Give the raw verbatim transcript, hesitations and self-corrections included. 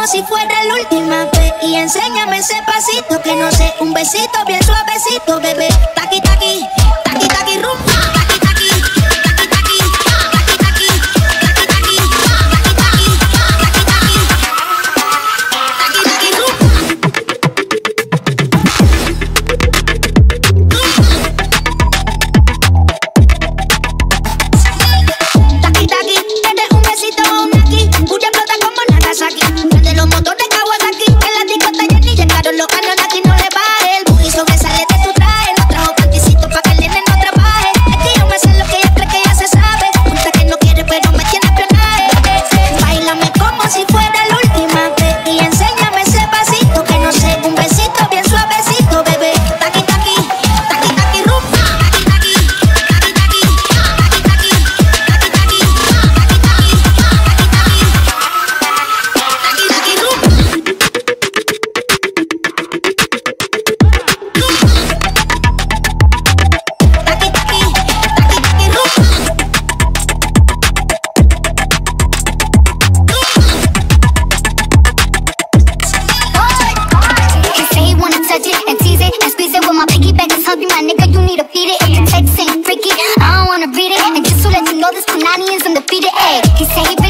como si fuera la última vez. Y enséñame ese pasito que no sé, un besito bien suavecito, bebé. Taqui, taqui, taqui, taqui, rumba. Taqui, taqui, taqui, taqui, taqui, taqui, taqui, taqui, taqui, taqui, taqui, taqui, rumba. Taqui, taqui, dale un besito a un aquí. Puya explota como Nagasaki. Prende los motores Kawasaki. En la discoteca ya ni llegaron los cañones, aquí no le baje. El booty sobresale de tu traje. No trajo panticito pa' que el nene no trabaje. Es que yo me sé lo que ella cree que ya se sabe. Punta que no quiere pero me tiene espionaje. Báilame como si fuera la última vez. Y enséñame ese pasito que no sé, un besito bien suavecito, bebé. Taqui, taqui, taqui, taqui, rumba. Taqui, taqui, taqui, taqui, taqui, taqui, taqui, taqui, taqui, taqui, taqui, taqui, rumba. He say he wanna touch it and tease it and squeeze it. When my piggyback is hungry, my nigga, you need to feed it. If the text ain't freaky, I don't wanna read it. And just to let you know, this Punani is undefeated. Ayy, he say he